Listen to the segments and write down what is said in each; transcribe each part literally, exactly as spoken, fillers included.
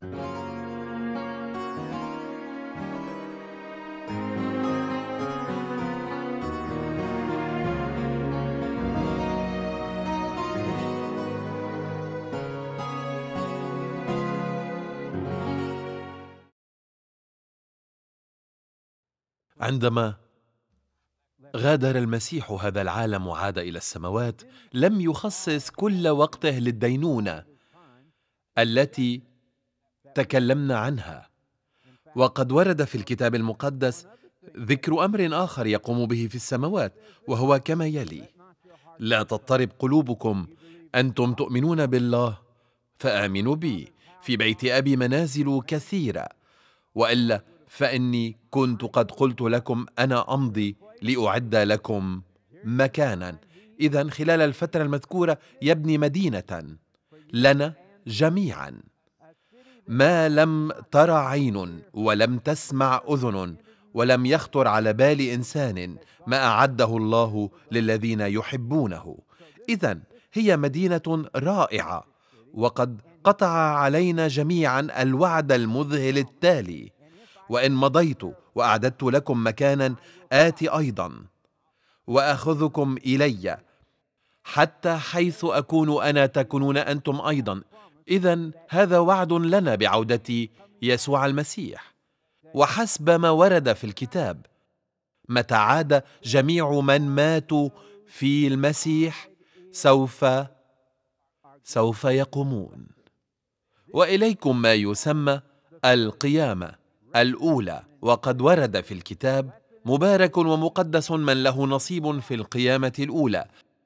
عندما غادر المسيح هذا العالم وعاد إلى السماوات، لم يخصص كل وقته للدينونة التي تكلمنا عنها. وقد ورد في الكتاب المقدس ذكر أمر آخر يقوم به في السماوات، وهو كما يلي: لا تضطرب قلوبكم، أنتم تؤمنون بالله فآمنوا بي، في بيت أبي منازل كثيرة، وإلا فإني كنت قد قلت لكم أنا أمضي لأعد لكم مكانا. إذن خلال الفترة المذكورة يبني مدينة لنا جميعا، ما لم تر عين ولم تسمع أذن ولم يخطر على بال إنسان ما أعده الله للذين يحبونه. إذن هي مدينة رائعة، وقد قطع علينا جميعا الوعد المذهل التالي: وإن مضيت وأعددت لكم مكانا آتي أيضا وأخذكم إلي، حتى حيث أكون أنا تكونون أنتم أيضا. إذن هذا وعد لنا بعودة يسوع المسيح، وحسب ما ورد في الكتاب: متى عاد جميع من ماتوا في المسيح سوف سوف يقومون. وإليكم ما يسمى القيامة الأولى، وقد ورد في الكتاب: مبارك ومقدس من له نصيب في القيامة الأولى.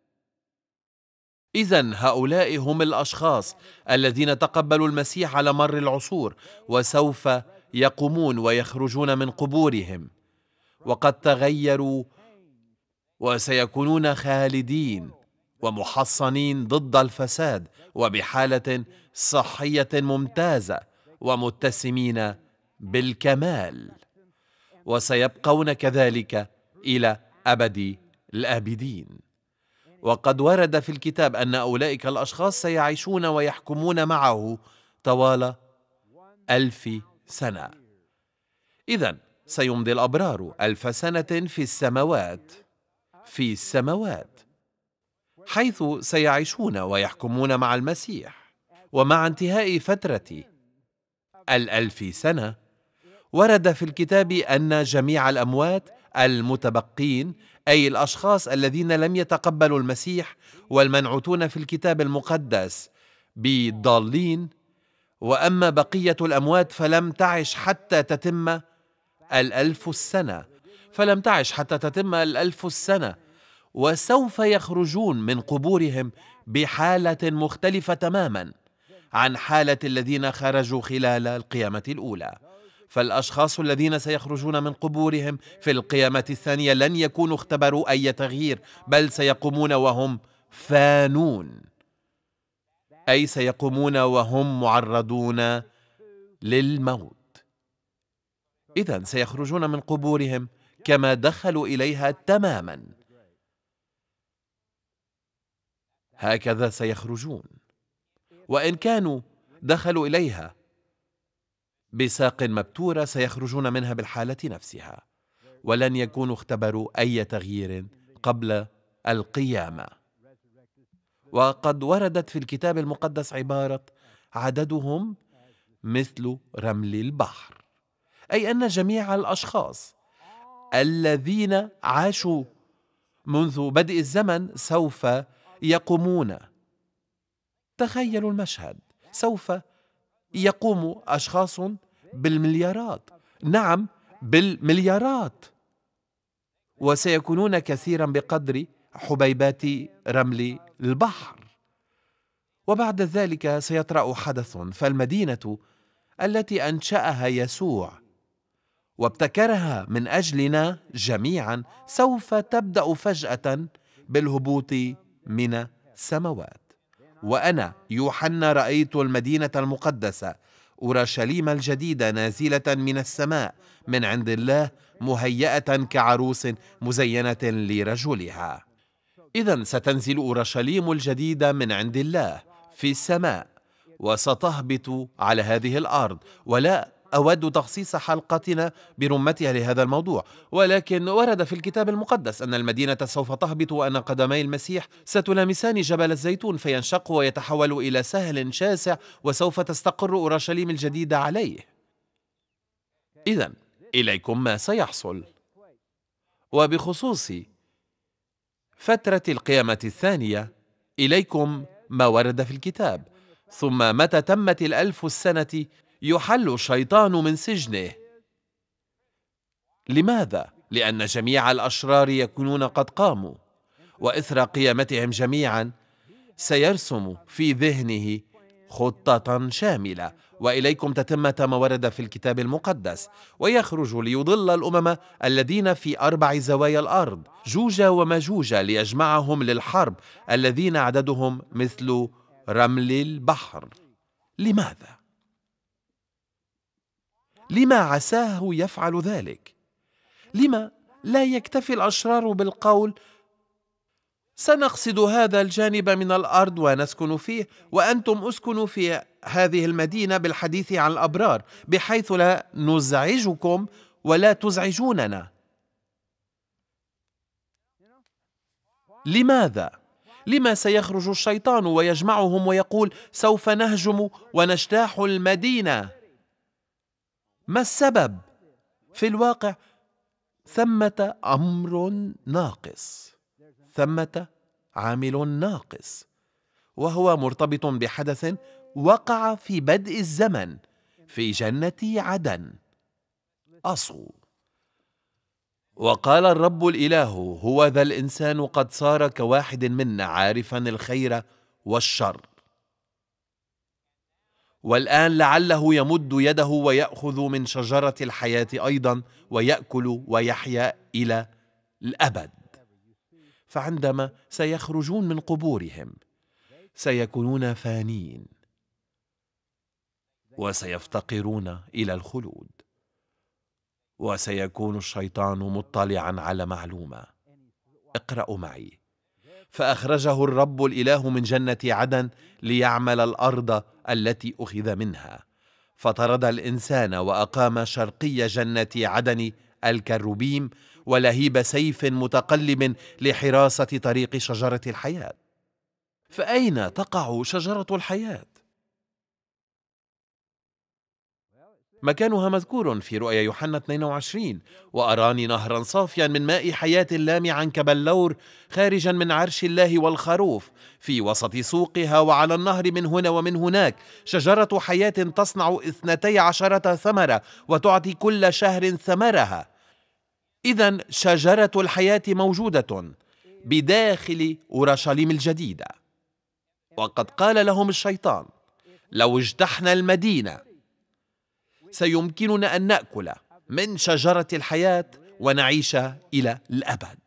إذن هؤلاء هم الأشخاص الذين تقبلوا المسيح على مر العصور، وسوف يقومون ويخرجون من قبورهم، وقد تغيروا وسيكونون خالدين ومحصنين ضد الفساد وبحالة صحية ممتازة ومتسمين بالكمال، وسيبقون كذلك إلى أبد الآبدين. وقد ورد في الكتاب أن أولئك الأشخاص سيعيشون ويحكمون معه طوال ألف سنة. إذن سيمضي الأبرار ألف سنة في السماوات في السماوات حيث سيعيشون ويحكمون مع المسيح. ومع انتهاء فترة الألف سنة، ورد في الكتاب أن جميع الأموات المتبقين، أي الأشخاص الذين لم يتقبلوا المسيح والمنعوتون في الكتاب المقدس بالضالين، وأما بقية الأموات فلم تعش حتى تتم الألف السنة فلم تعش حتى تتم الألف السنة وسوف يخرجون من قبورهم بحالة مختلفة تماما عن حالة الذين خرجوا خلال القيامة الأولى. فالأشخاص الذين سيخرجون من قبورهم في القيامة الثانية لن يكونوا اختبروا أي تغيير، بل سيقومون وهم فانون، أي سيقومون وهم معرضون للموت. إذن سيخرجون من قبورهم كما دخلوا إليها تماما، هكذا سيخرجون. وإن كانوا دخلوا إليها بساق مبتورة سيخرجون منها بالحالة نفسها، ولن يكونوا اختبروا أي تغيير قبل القيامة. وقد وردت في الكتاب المقدس عبارة: عددهم مثل رمل البحر، أي أن جميع الأشخاص الذين عاشوا منذ بدء الزمن سوف يقومون. تخيلوا المشهد: سوف يقوم أشخاص بالمليارات، نعم بالمليارات، وسيكونون كثيرا بقدر حبيبات رمل البحر. وبعد ذلك سيطرأ حدث، فالمدينة التي أنشأها يسوع وابتكرها من أجلنا جميعا سوف تبدأ فجأة بالهبوط من السماوات. وأنا يوحنا رأيت المدينة المقدسة أورشليم الجديدة نازلة من السماء من عند الله، مهيئة كعروس مزينة لرجلها. إذن ستنزل أورشليم الجديدة من عند الله في السماء، وستهبط على هذه الأرض. ولا أود تخصيص حلقتنا برمتها لهذا الموضوع، ولكن ورد في الكتاب المقدس أن المدينة سوف تهبط وأن قدمي المسيح ستلامسان جبل الزيتون فينشق ويتحول إلى سهل شاسع، وسوف تستقر أورشليم الجديدة عليه. إذن إليكم ما سيحصل. وبخصوص فترة القيامة الثانية، إليكم ما ورد في الكتاب. ثم متى تمت الألف السنة يحل الشيطان من سجنه. لماذا؟ لأن جميع الأشرار يكونون قد قاموا، وإثر قيامتهم جميعا سيرسم في ذهنه خطة شاملة. وإليكم تتمة ما ورد في الكتاب المقدس: ويخرج ليضل الأمم الذين في أربع زوايا الأرض جوج ومجوج ليجمعهم للحرب، الذين عددهم مثل رمل البحر. لماذا؟ لما عساه يفعل ذلك؟ لما لا يكتفي الأشرار بالقول سنقصد هذا الجانب من الأرض ونسكن فيه، وأنتم اسكنوا في هذه المدينة، بالحديث عن الأبرار بحيث لا نزعجكم ولا تزعجوننا؟ لماذا؟ لما سيخرج الشيطان ويجمعهم ويقول سوف نهجم ونجتاح المدينة؟ ما السبب؟ في الواقع ثمة أمر ناقص، ثمة عامل ناقص، وهو مرتبط بحدث وقع في بدء الزمن في جنة عدن. أصو وقال الرب الإله: هو ذا الإنسان قد صار كواحد منا، عارفا الخير والشر. والآن لعله يمد يده ويأخذ من شجرة الحياة أيضا ويأكل ويحيا إلى الأبد. فعندما سيخرجون من قبورهم سيكونون فانين وسيفتقرون إلى الخلود. وسيكون الشيطان مطلعا على معلومة. اقرأوا معي: فأخرجه الرب الإله من جنة عدن ليعمل الأرض التي أخذ منها، فطرد الإنسان وأقام شرقي جنة عدن الكروبيم ولهيب سيف متقلب لحراسة طريق شجرة الحياة. فأين تقع شجرة الحياة؟ مكانها مذكور في رؤيا يوحنا اثنين وعشرين: وأراني نهرا صافيا من ماء حياة لامعا كبلور خارجا من عرش الله والخروف في وسط سوقها، وعلى النهر من هنا ومن هناك شجرة حياة تصنع اثنتي عشرة ثمرة وتعطي كل شهر ثمرها. إذن شجرة الحياة موجودة بداخل أورشليم الجديدة. وقد قال لهم الشيطان: لو اجتحنا المدينة سيمكننا أن نأكل من شجرة الحياة ونعيش إلى الأبد،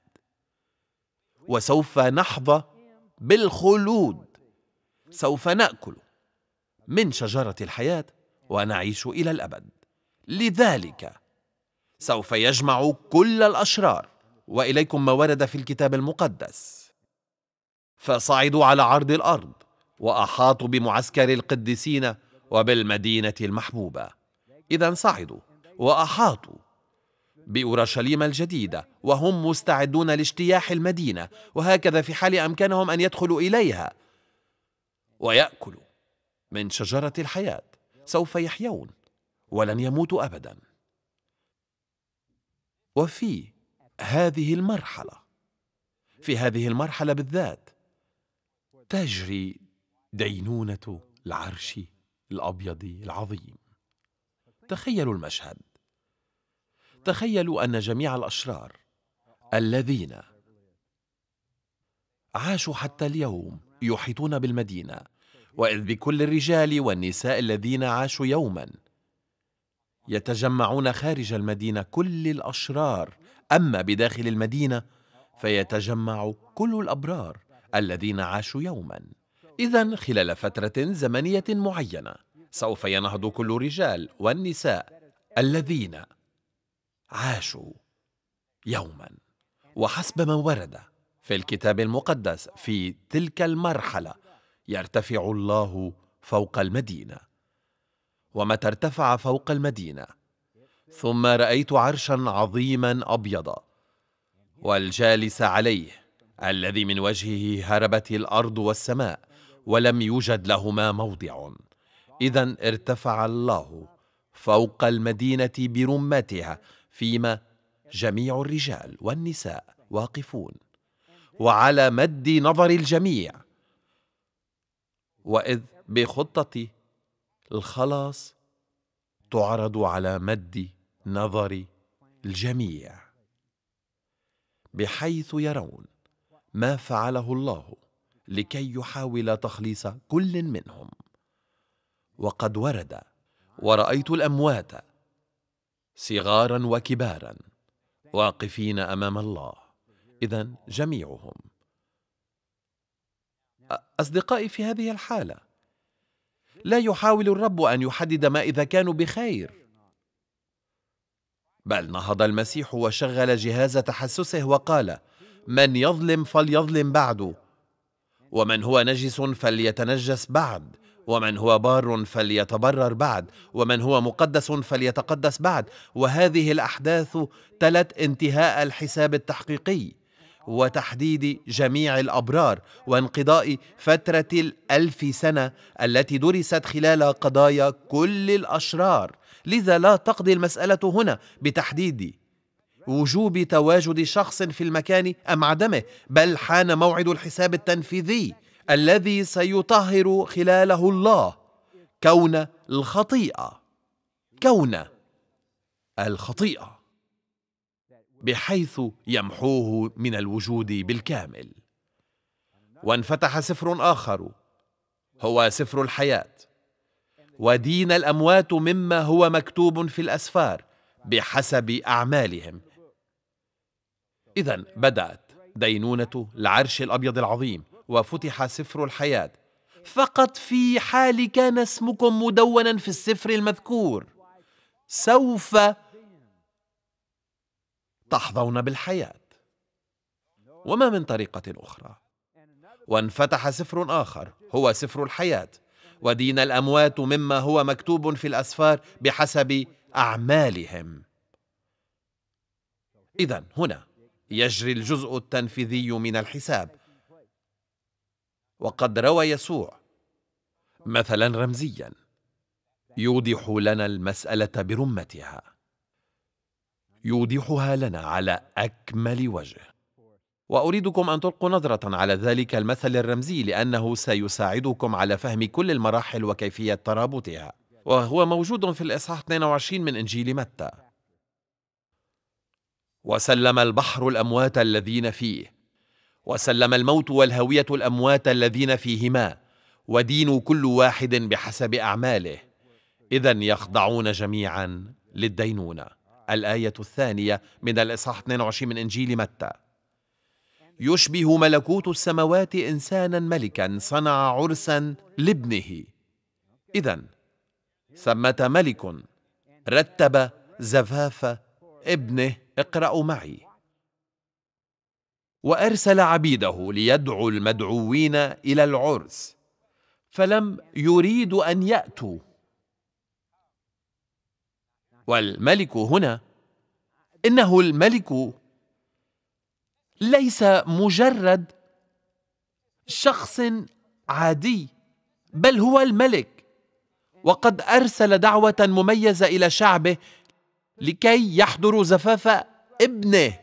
وسوف نحظى بالخلود. سوف نأكل من شجرة الحياة ونعيش إلى الأبد. لذلك سوف يجمع كل الأشرار. وإليكم ما ورد في الكتاب المقدس: فصعدوا على عرض الأرض وأحاطوا بمعسكر القديسين وبالمدينة المحبوبة. إذن صعدوا وأحاطوا بأورشليم الجديدة وهم مستعدون لاجتياح المدينة، وهكذا في حال أمكانهم أن يدخلوا إليها ويأكلوا من شجرة الحياة سوف يحيون ولن يموتوا أبدا. وفي هذه المرحلة في هذه المرحلة بالذات تجري دينونة العرش الأبيض العظيم. تخيلوا المشهد. تخيلوا أن جميع الأشرار الذين عاشوا حتى اليوم يحيطون بالمدينة، وإذ بكل الرجال والنساء الذين عاشوا يوما يتجمعون خارج المدينة كل الأشرار، أما بداخل المدينة فيتجمع كل الأبرار الذين عاشوا يوما. إذن خلال فترة زمنية معينة سوف ينهض كل الرجال والنساء الذين عاشوا يوما. وحسب ما ورد في الكتاب المقدس في تلك المرحلة يرتفع الله فوق المدينة. ومتى ارتفع فوق المدينة، ثم رأيت عرشا عظيما أبيض والجالس عليه، الذي من وجهه هربت الأرض والسماء ولم يوجد لهما موضع. إذن ارتفع الله فوق المدينة برمتها، فيما جميع الرجال والنساء واقفون، وعلى مد نظر الجميع، وإذ بخطة الخلاص تعرض على مد نظر الجميع، بحيث يرون ما فعله الله لكي يحاول تخليص كل منهم. وقد ورد: ورأيت الأموات صغارا وكبارا واقفين أمام الله. إذن جميعهم. أصدقائي، في هذه الحالة لا يحاول الرب أن يحدد ما إذا كانوا بخير، بل نهض المسيح وشغل جهاز تحسسه وقال: من يظلم فليظلم بعد، ومن هو نجس فليتنجس بعد، ومن هو بار فليتبرر بعد، ومن هو مقدس فليتقدس بعد. وهذه الأحداث تلت انتهاء الحساب التحقيقي وتحديد جميع الأبرار وانقضاء فترة الألف سنة التي درست خلال قضايا كل الأشرار. لذا لا تقضي المسألة هنا بتحديد وجوب تواجد شخص في المكان أم عدمه، بل حان موعد الحساب التنفيذي الذي سيطهر خلاله الله كون الخطيئة كون الخطيئة بحيث يمحوه من الوجود بالكامل. وانفتح سفر آخر، هو سفر الحياة، ودين الأموات مما هو مكتوب في الأسفار بحسب أعمالهم. إذن بدأت دينونة العرش الأبيض العظيم، وفتح سفر الحياة. فقط في حال كان اسمكم مدونا في السفر المذكور سوف تحظون بالحياة، وما من طريقة أخرى. وانفتح سفر آخر، هو سفر الحياة، ودين الأموات مما هو مكتوب في الأسفار بحسب أعمالهم. إذن هنا يجري الجزء التنفيذي من الحساب. وقد روى يسوع مثلا رمزيا يوضح لنا المسألة برمتها، يوضحها لنا على أكمل وجه. وأريدكم أن تلقوا نظرة على ذلك المثل الرمزي، لأنه سيساعدكم على فهم كل المراحل وكيفية ترابطها، وهو موجود في الإصحاح اثنين وعشرين من إنجيل متى. وسلم البحر الأموات الذين فيه، وسلم الموت والهوية الأموات الذين فيهما، ودين كل واحد بحسب أعماله، إذن يخضعون جميعا للدينونة. الآية الثانية من الإصحاح اثنين وعشرين من إنجيل متى: يشبه ملكوت السماوات إنسانا ملكا صنع عرسا لابنه. إذن ثمة ملك رتب زفاف ابنه، اقرأوا معي: وأرسل عبيده ليدعوا المدعوين إلى العرس فلم يريدوا أن يأتوا. والملك هنا إنه الملك ليس مجرد شخص عادي، بل هو الملك، وقد أرسل دعوة مميزة إلى شعبه لكي يحضروا زفاف ابنه،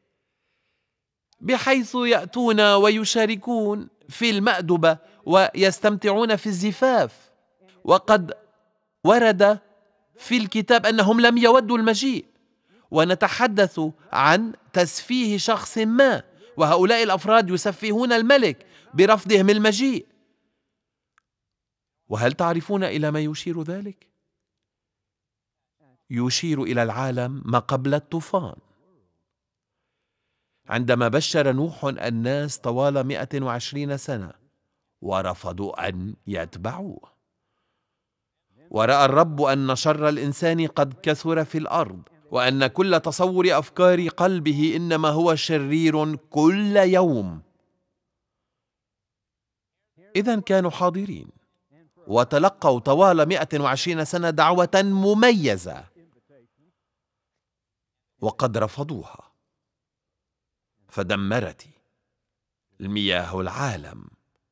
بحيث يأتون ويشاركون في المأدبة ويستمتعون في الزفاف. وقد ورد في الكتاب أنهم لم يودوا المجيء، ونتحدث عن تسفيه شخص ما، وهؤلاء الأفراد يسفهون الملك برفضهم المجيء. وهل تعرفون إلى ما يشير ذلك؟ يشير إلى العالم ما قبل الطوفان، عندما بشر نوح الناس طوال مئة وعشرين سنة ورفضوا أن يتبعوه. ورأى الرب أن شر الإنسان قد كثر في الأرض، وأن كل تصور أفكار قلبه إنما هو شرير كل يوم. إذن كانوا حاضرين وتلقوا طوال مئة وعشرين سنة دعوة مميزة، وقد رفضوها، فدمرت المياه العالم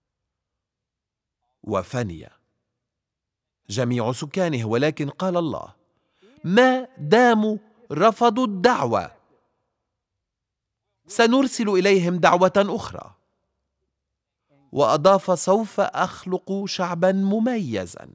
وفني جميع سكانه. ولكن قال الله: ما داموا رفضوا الدعوة سنرسل إليهم دعوة أخرى. وأضاف: سوف أخلق شعبا مميزا،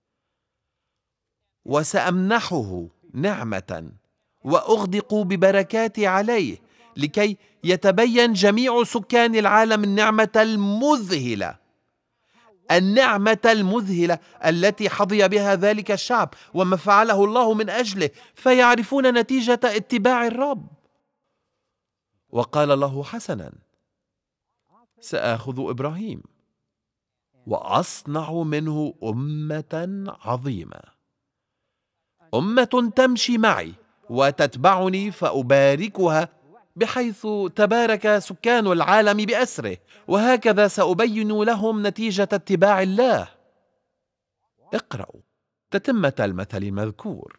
وسأمنحه نعمة وأغدق ببركاتي عليه، لكي يتبين جميع سكان العالم النعمة المذهلة النعمة المذهلة التي حظي بها ذلك الشعب، وما فعله الله من أجله، فيعرفون نتيجة اتباع الرب. وقال الله: حسنا، سآخذ إبراهيم وأصنع منه أمة عظيمة، أمة تمشي معي وتتبعني، فأباركها بحيث تبارك سكان العالم بأسره، وهكذا سأبين لهم نتيجة اتباع الله. اقرأوا تتمة المثل المذكور.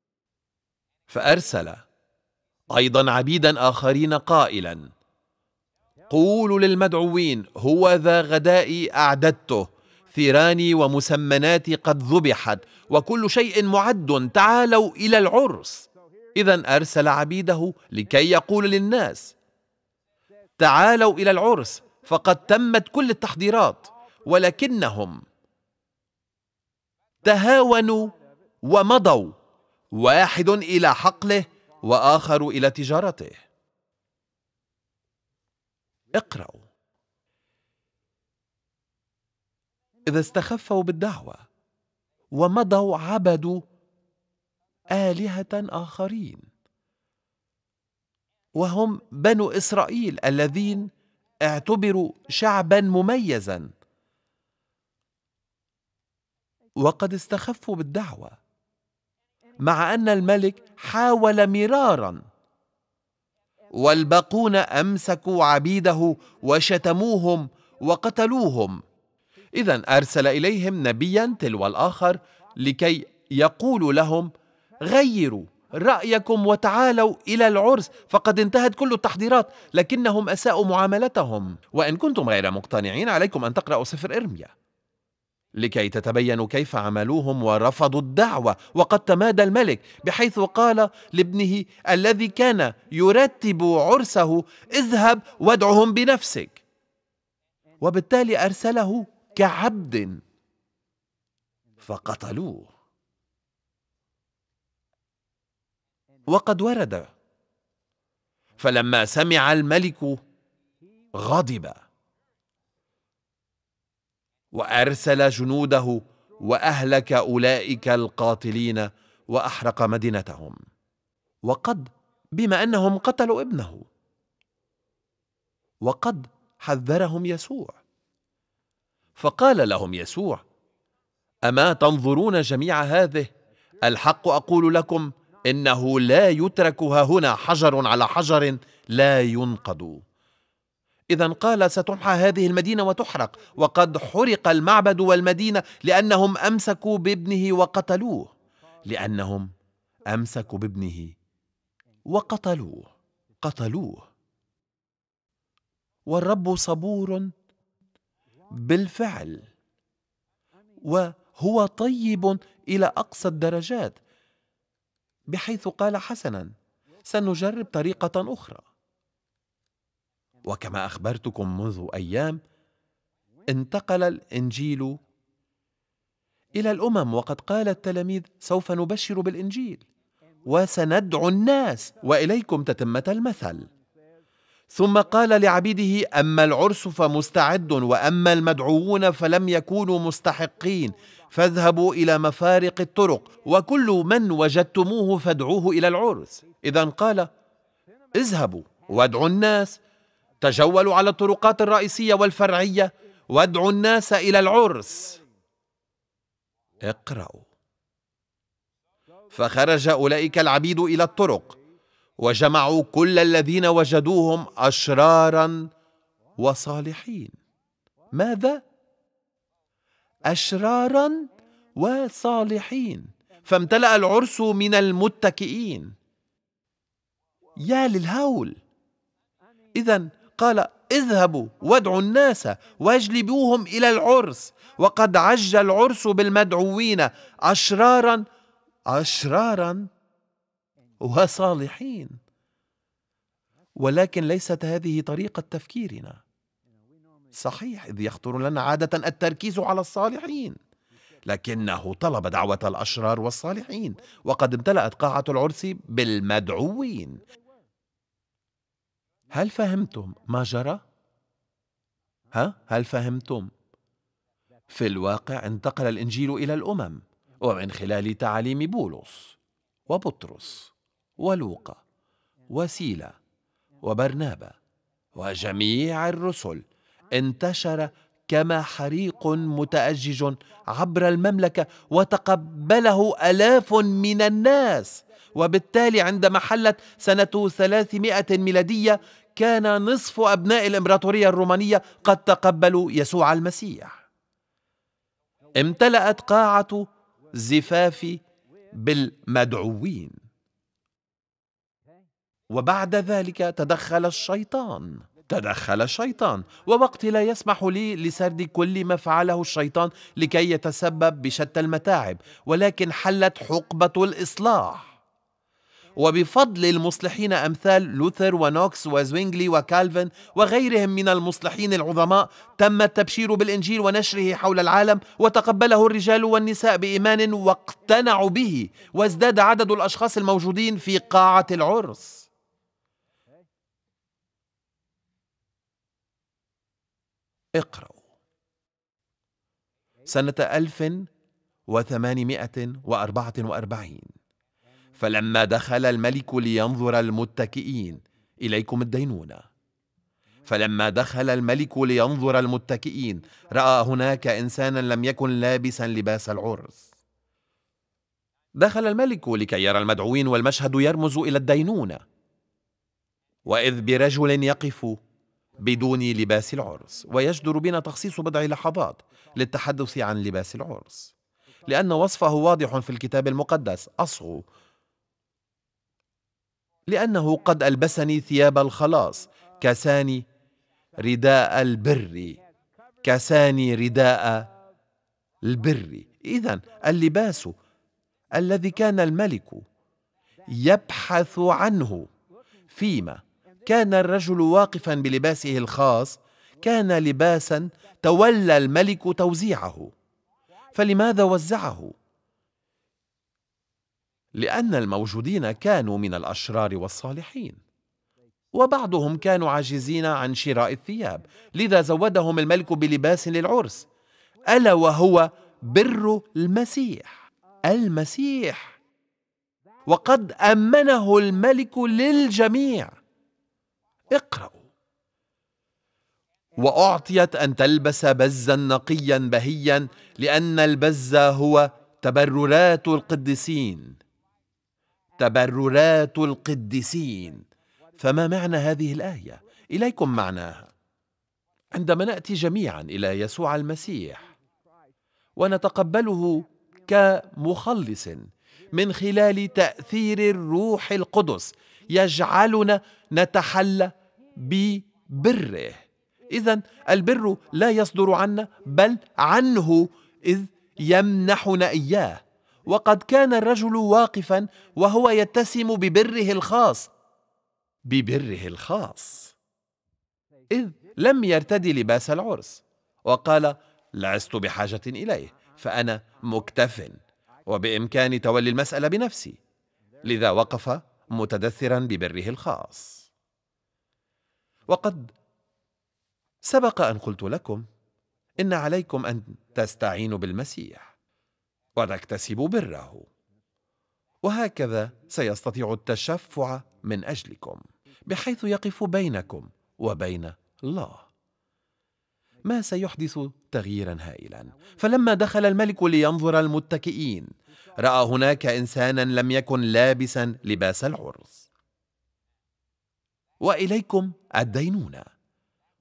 فأرسل أيضا عبيدا آخرين قائلا: قولوا للمدعوين: هو ذا غدائي أعددته، ثيراني ومسمناتي قد ذبحت، وكل شيء معد، تعالوا إلى العرس. إذن أرسل عبيده لكي يقول للناس: تعالوا إلى العرس، فقد تمت كل التحضيرات، ولكنهم تهاونوا ومضوا، واحد إلى حقله وآخر إلى تجارته. اقرأوا. إذا استخفوا بالدعوة ومضوا عبدوا آلهة آخرين، وهم بنو إسرائيل الذين اعتبروا شعبا مميزا، وقد استخفوا بالدعوة، مع أن الملك حاول مرارا، والباقون أمسكوا عبيده وشتموهم وقتلوهم. إذن أرسل إليهم نبيا تلو الآخر لكي يقولوا لهم: غيروا رأيكم وتعالوا إلى العرس، فقد انتهت كل التحضيرات. لكنهم أساءوا معاملتهم. وإن كنتم غير مقتنعين عليكم أن تقرأوا سفر إرميا لكي تتبينوا كيف عملوهم ورفضوا الدعوة. وقد تمادى الملك بحيث قال لابنه الذي كان يرتب عرسه: اذهب وادعهم بنفسك. وبالتالي أرسله كعبد، فقتلوه. وقد ورد: فلما سمع الملك غضب وأرسل جنوده وأهلك أولئك القاتلين وأحرق مدينتهم. وقد بما أنهم قتلوا ابنه، وقد حذرهم يسوع، فقال لهم يسوع: أما تنظرون جميع هذه؟ الحق أقول لكم إنه لا يترك هنا حجر على حجر لا ينقض. إذن قال: ستمحى هذه المدينة وتحرق. وقد حرق المعبد والمدينة لأنهم أمسكوا بابنه وقتلوه، لأنهم أمسكوا بابنه وقتلوه قتلوه. والرب صبور بالفعل، وهو طيب إلى أقصى الدرجات، بحيث قال: حسنا، سنجرب طريقة أخرى. وكما أخبرتكم منذ أيام، انتقل الإنجيل إلى الأمم، وقد قال التلاميذ: سوف نبشر بالإنجيل وسندعو الناس، وإليكم تتمة المثل. ثم قال لعبيده: أما العرس فمستعد، وأما المدعوون فلم يكونوا مستحقين، فاذهبوا إلى مفارق الطرق، وكل من وجدتموه فادعوه إلى العرس. إذن قال: اذهبوا وادعوا الناس، تجولوا على الطرقات الرئيسية والفرعية، وادعوا الناس إلى العرس. اقرأوا. فخرج أولئك العبيد إلى الطرق، وجمعوا كل الذين وجدوهم أشرارا وصالحين. ماذا؟ أشرارا وصالحين، فامتلأ العرس من المتكئين. يا للهول! إذن قال: اذهبوا وادعوا الناس واجلبوهم إلى العرس، وقد عج العرس بالمدعوين أشرارا أشرارا وصالحين. ولكن ليست هذه طريقة تفكيرنا. صحيح، إذ يخطر لنا عادة التركيز على الصالحين، لكنه طلب دعوة الأشرار والصالحين، وقد امتلأت قاعة العرس بالمدعوين. هل فهمتم ما جرى؟ ها؟ هل فهمتم؟ في الواقع انتقل الإنجيل إلى الأمم، ومن خلال تعاليم بولس وبطرس ولوقا وسيلا وبرنابا وجميع الرسل انتشر كما حريق متأجج عبر المملكة، وتقبله آلاف من الناس. وبالتالي عندما حلت سنة ثلاثمائة ميلادية كان نصف أبناء الإمبراطورية الرومانية قد تقبلوا يسوع المسيح. امتلأت قاعة زفاف بالمدعوين. وبعد ذلك تدخل الشيطان تدخل الشيطان ووقتي لا يسمح لي لسرد كل ما فعله الشيطان لكي يتسبب بشتى المتاعب، ولكن حلت حقبة الإصلاح، وبفضل المصلحين أمثال لوثر ونوكس وزوينغلي وكالفن وغيرهم من المصلحين العظماء تم التبشير بالإنجيل ونشره حول العالم، وتقبله الرجال والنساء بإيمان واقتنعوا به، وازداد عدد الأشخاص الموجودين في قاعة العرس. اقرأوا. سنة ألف وثمانمائة وأربعة وأربعين: فلما دخل الملك لينظر المتكئين، إليكم الدينونة، فلما دخل الملك لينظر المتكئين رأى هناك إنسانا لم يكن لابسا لباس العرس. دخل الملك لكي يرى المدعوين، والمشهد يرمز إلى الدينونة. وإذ برجل يقف بدون لباس العرس، ويجدر بنا تخصيص بضع لحظات للتحدث عن لباس العرس، لأن وصفه واضح في الكتاب المقدس. أصغوا: لأنه قد ألبسني ثياب الخلاص، كساني رداء البر، كساني رداء البر. إذن اللباس الذي كان الملك يبحث عنه فيما كان الرجل واقفا بلباسه الخاص كان لباسا تولى الملك توزيعه. فلماذا وزعه؟ لأن الموجودين كانوا من الأشرار والصالحين، وبعضهم كانوا عاجزين عن شراء الثياب، لذا زودهم الملك بلباس للعرس، ألا وهو بر المسيح. المسيح وقد أمنه الملك للجميع. اقرأوا: وأعطيت أن تلبس بزا نقيا بهيا، لأن البز هو تبررات القديسين. تبررات القديسين. فما معنى هذه الآية؟ إليكم معناها. عندما نأتي جميعا إلى يسوع المسيح ونتقبله كمخلص من خلال تأثير الروح القدس يجعلنا نتحلى ببره. إذن البر لا يصدر عنا بل عنه، إذ يمنحنا إياه. وقد كان الرجل واقفا وهو يتسم ببره الخاص ببره الخاص إذ لم يرتدي لباس العرس، وقال: لست بحاجة إليه، فأنا مكتف وبإمكاني تولي المسألة بنفسي. لذا وقف متدثرا ببره الخاص. وقد سبق أن قلت لكم إن عليكم أن تستعينوا بالمسيح وتكتسبوا بره، وهكذا سيستطيع التشفع من أجلكم بحيث يقف بينكم وبين الله، ما سيحدث تغييرا هائلا. فلما دخل الملك لينظر المتكئين رأى هناك إنسانا لم يكن لابسا لباس العرس. وإليكم الدينونة،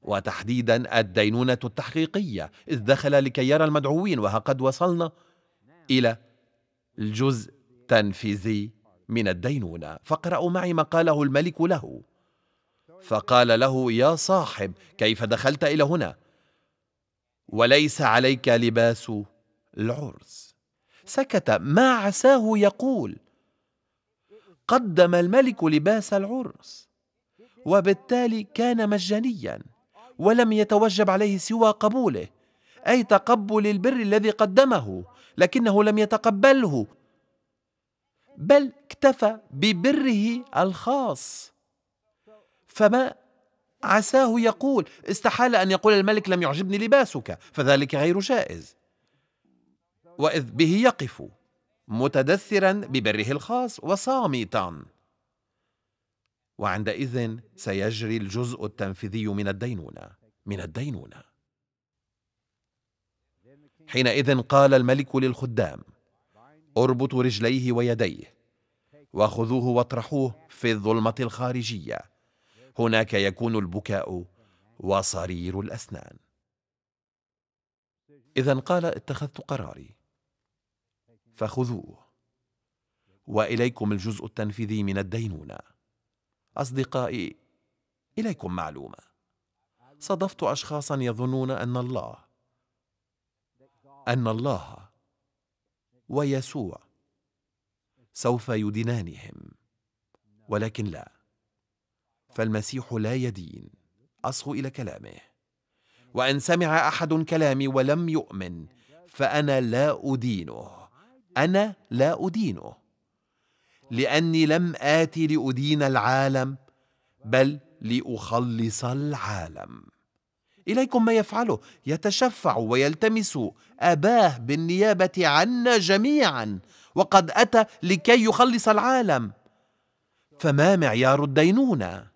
وتحديدا الدينونة التحقيقية، إذ دخل لكي يرى المدعوين، وها قد وصلنا إلى الجزء التنفيذي من الدينونة. فاقرأوا معي ما قاله الملك له. فقال له: يا صاحب، كيف دخلت إلى هنا وليس عليك لباس العرس؟ سكت، ما عساه يقول. قدم الملك لباس العرس، وبالتالي كان مجانيا، ولم يتوجب عليه سوى قبوله، أي تقبل البر الذي قدمه، لكنه لم يتقبله، بل اكتفى ببره الخاص. فما عساه يقول؟ استحال أن يقول الملك: لم يعجبني لباسك، فذلك غير جائز، وإذ به يقف متدثرا ببره الخاص وصامتا. وعندئذ سيجري الجزء التنفيذي من الدينونة من الدينونة حينئذ قال الملك للخدام: اربطوا رجليه ويديه وخذوه واطرحوه في الظلمة الخارجية، هناك يكون البكاء وصرير الأسنان. إذن قال: اتخذت قراري، فخذوه، وإليكم الجزء التنفيذي من الدينونة. أصدقائي، إليكم معلومة: صادفت أشخاصا يظنون أن الله أن الله ويسوع سوف يدينانهم، ولكن لا، فالمسيح لا يدين. أصغوا إلى كلامه: وإن سمع أحد كلامي ولم يؤمن فأنا لا أدينه أنا لا أدينه لأني لم آتي لأدين العالم، بل لأخلص العالم. إليكم ما يفعله: يتشفع ويلتمس أباه بالنيابة عنا جميعا، وقد أتى لكي يخلص العالم. فما معيار الدينونة؟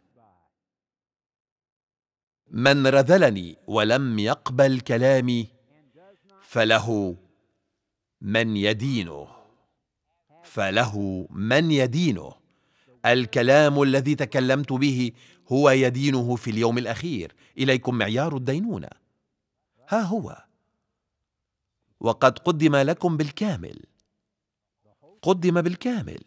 من رذلني ولم يقبل كلامي فله من يدينه فله من يدينه الكلام الذي تكلمت به هو يدينه في اليوم الأخير. إليكم معيار الدينونة، ها هو، وقد قدم لكم بالكامل قدم بالكامل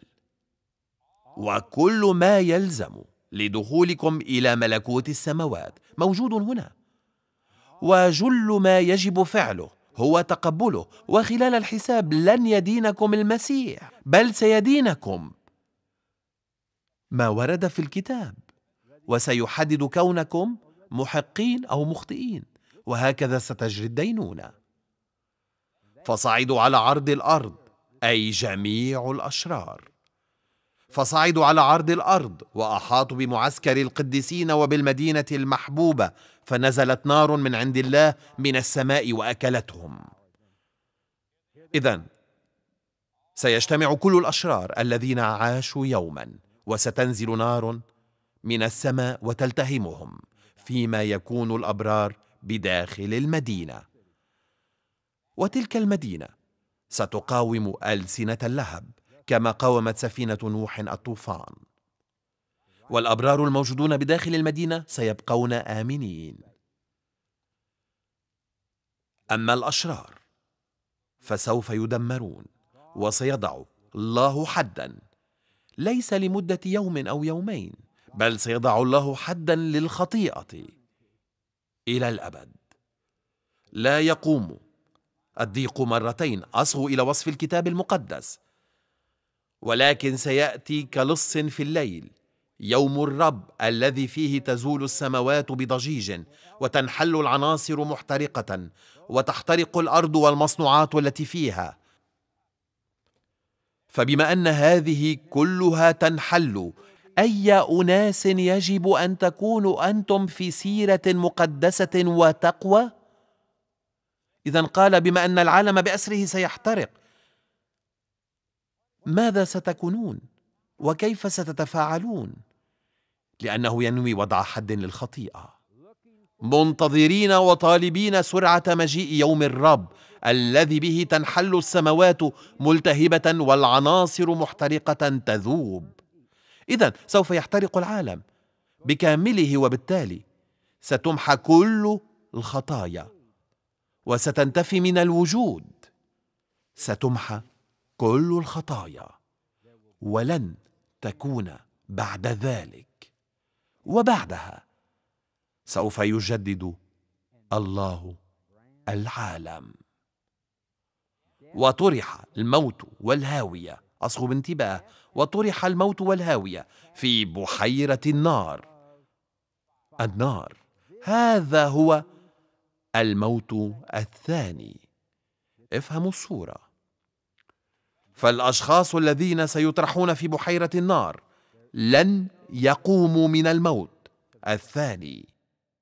وكل ما يلزم لدخولكم إلى ملكوت السماوات موجود هنا، وجل ما يجب فعله هو تقبله. وخلال الحساب لن يدينكم المسيح، بل سيدينكم ما ورد في الكتاب، وسيحدد كونكم محقين أو مخطئين، وهكذا ستجري الدينونة. فصعدوا على عرض الأرض، أي جميع الأشرار، فصعدوا على عرض الأرض وأحاطوا بمعسكر القديسين وبالمدينة المحبوبة، فنزلت نار من عند الله من السماء وأكلتهم. إذن سيجتمع كل الأشرار الذين عاشوا يوما، وستنزل نار من السماء وتلتهمهم، فيما يكون الأبرار بداخل المدينة. وتلك المدينة ستقاوم ألسنة اللهب كما قاومت سفينة نوح الطوفان، والأبرار الموجودون بداخل المدينة سيبقون آمنين. أما الأشرار فسوف يدمرون، وسيضع الله حدا، ليس لمدة يوم أو يومين، بل سيضع الله حدا للخطيئة إلى الأبد. لا يقوم الضيق مرتين، أصغوا إلى وصف الكتاب المقدس: ولكن سيأتي كلص في الليل، يوم الرب الذي فيه تزول السماوات بضجيج، وتنحل العناصر محترقة، وتحترق الأرض والمصنوعات التي فيها. فبما أن هذه كلها تنحل، أي أناس يجب أن تكونوا أنتم في سيرة مقدسة وتقوى؟ إذن قال: بما أن العالم بأسره سيحترق، ماذا ستكونون وكيف ستتفاعلون؟ لأنه ينوي وضع حد للخطيئة، منتظرين وطالبين سرعة مجيء يوم الرب الذي به تنحل السماوات ملتهبة والعناصر محترقة تذوب. إذن سوف يحترق العالم بكامله، وبالتالي ستمحى كل الخطايا وستنتفي من الوجود. ستمحى كل الخطايا ولن تكون بعد ذلك. وبعدها سوف يجدد الله العالم. وطرح الموت والهاوية، أصغوا بانتباه، وطرح الموت والهاوية في بحيرة النار. النار هذا هو الموت الثاني. افهموا الصورة. فالأشخاص الذين سيطرحون في بحيرة النار لن يقوموا من الموت الثاني.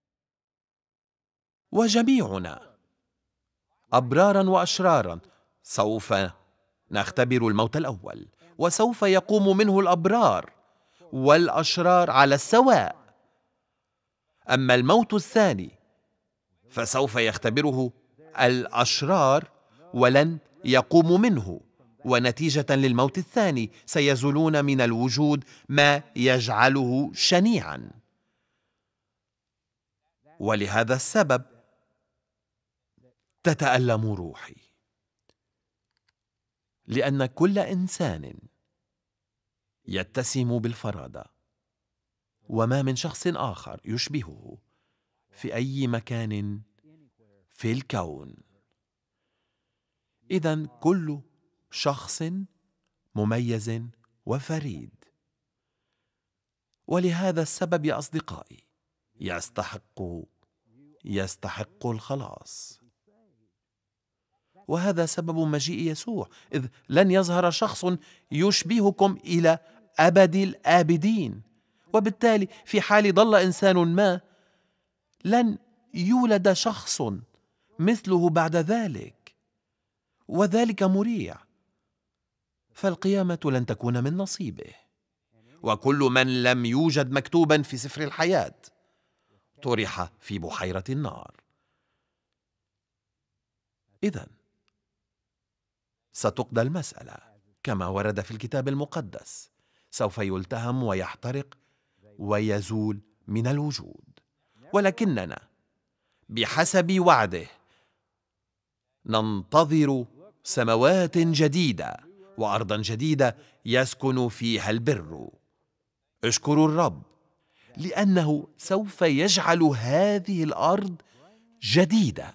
وجميعنا أبرارا وأشرارا سوف نختبر الموت الأول، وسوف يقوم منه الأبرار والأشرار على السواء. أما الموت الثاني فسوف يختبره الأشرار ولن يقوموا منه، ونتيجة للموت الثاني سيزولون من الوجود، ما يجعله شنيعا. ولهذا السبب تتألم روحي، لأن كل إنسان يتسم بالفرادة، وما من شخص آخر يشبهه في أي مكان في الكون. إذن كل شخص مميز وفريد. ولهذا السبب يا أصدقائي يستحق يستحق الخلاص. وهذا سبب مجيء يسوع، إذ لن يظهر شخص يشبهكم إلى أبد الآبدين، وبالتالي في حال ضل إنسان ما لن يولد شخص مثله بعد ذلك، وذلك مريع. فالقيامة لن تكون من نصيبه، وكل من لم يوجد مكتوبا في سفر الحياة طرح في بحيرة النار. إذن ستقضى المسألة كما ورد في الكتاب المقدس، سوف يلتهم ويحترق ويزول من الوجود. ولكننا بحسب وعده ننتظر سماوات جديدة وأرضا جديدة يسكن فيها البر. اشكروا الرب لأنه سوف يجعل هذه الأرض جديدة،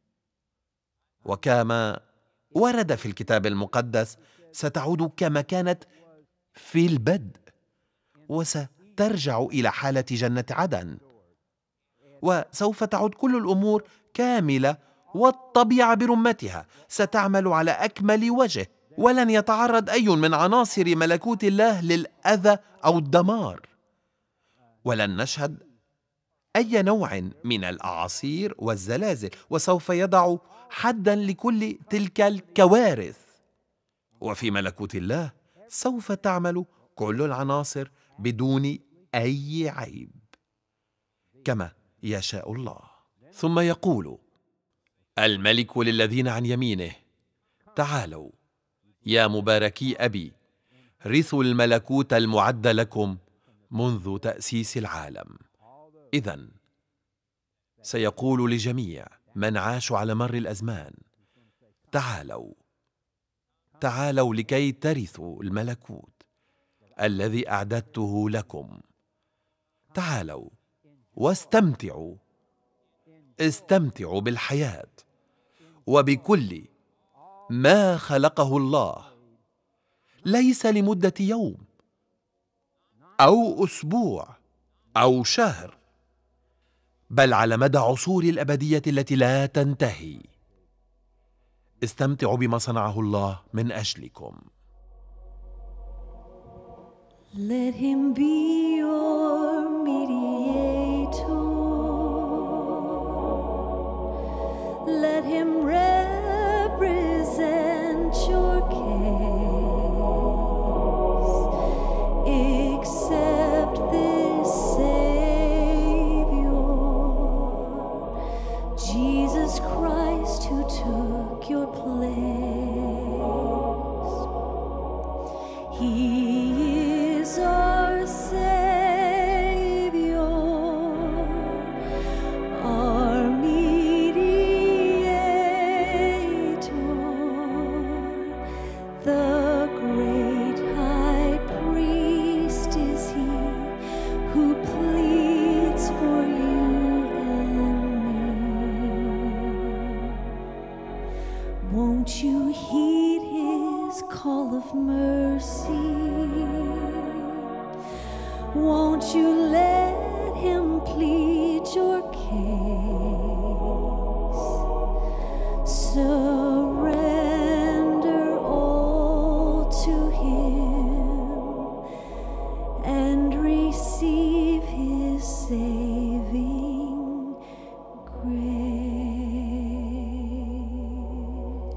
وكما ورد في الكتاب المقدس ستعود كما كانت في البدء، وسترجع إلى حالة جنة عدن، وسوف تعود كل الأمور كاملة، والطبيعة برمتها ستعمل على أكمل وجه، ولن يتعرض أي من عناصر ملكوت الله للأذى أو الدمار، ولن نشهد أي نوع من الأعاصير والزلازل، وسوف يضع حداً لكل تلك الكوارث. وفي ملكوت الله سوف تعمل كل العناصر بدون أي عيب كما يشاء الله. ثم يقول الملك للذين عن يمينه: تعالوا يا مباركي أبي، رثوا الملكوت المعد لكم منذ تأسيس العالم. إذن سيقول لجميع من عاشوا على مر الأزمان: تعالوا تعالوا لكي ترثوا الملكوت الذي أعددته لكم. تعالوا واستمتعوا استمتعوا بالحياة وبكل ما خلقه الله، ليس لمدة يوم أو أسبوع أو شهر، بل على مدى عصور الأبدية التي لا تنتهي. استمتعوا بما صنعه الله من أجلكم. Let him be your mediator. Let him represent your case. Accept this Savior, Jesus Christ, who took your place. He is our Savior. Won't you let him plead your case? Surrender all to him and receive his saving grace.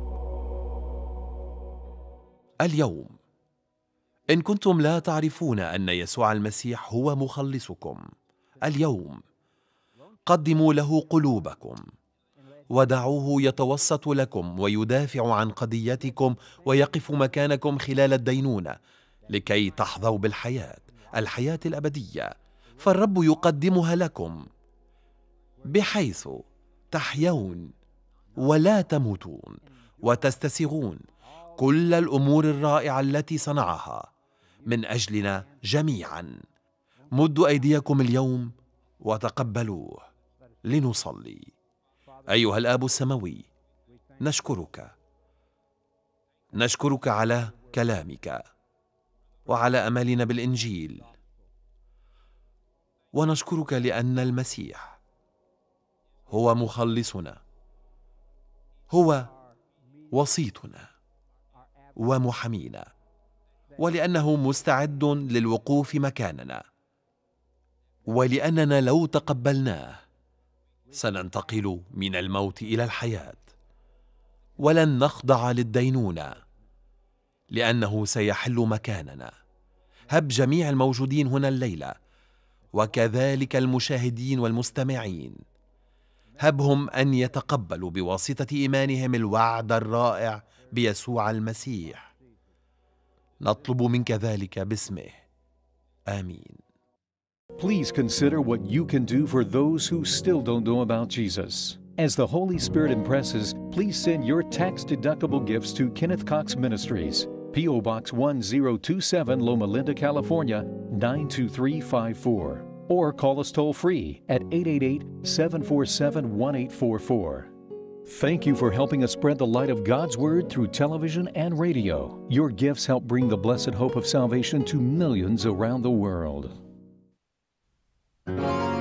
اليوم إن كنتم لا تعرفون أن يسوع المسيح هو مخلصكم، اليوم قدموا له قلوبكم ودعوه يتوسط لكم ويدافع عن قضيتكم ويقف مكانكم خلال الدينونة لكي تحظوا بالحياة، الحياة الأبدية، فالرب يقدمها لكم بحيث تحيون ولا تموتون وتستسيغون كل الأمور الرائعة التي صنعها من أجلنا جميعا. مدوا أيديكم اليوم وتقبلوه لنصلي. أيها الآب السماوي، نشكرك نشكرك على كلامك وعلى أملنا بالإنجيل، ونشكرك لأن المسيح هو مخلصنا، هو وسيطنا ومحامينا، ولأنه مستعد للوقوف مكاننا، ولأننا لو تقبلناه سننتقل من الموت إلى الحياة ولن نخضع للدينونة، لأنه سيحل مكاننا. هب جميع الموجودين هنا الليلة وكذلك المشاهدين والمستمعين، هبهم أن يتقبلوا بواسطة إيمانهم الوعد الرائع بيسوع المسيح. نطلب منك ذلك باسمه، آمين. Please consider what you can do for those who still don't know about Jesus. As the Holy Spirit impresses, please send your tax-deductible gifts to Kenneth Cox Ministries, P O Box one zero two seven, Loma Linda, California, nine two three five four. Or call us toll-free at eight eight eight, seven four seven, one eight four four. Thank you for helping us spread the light of God's Word through television and radio. Your gifts help bring the blessed hope of salvation to millions around the world.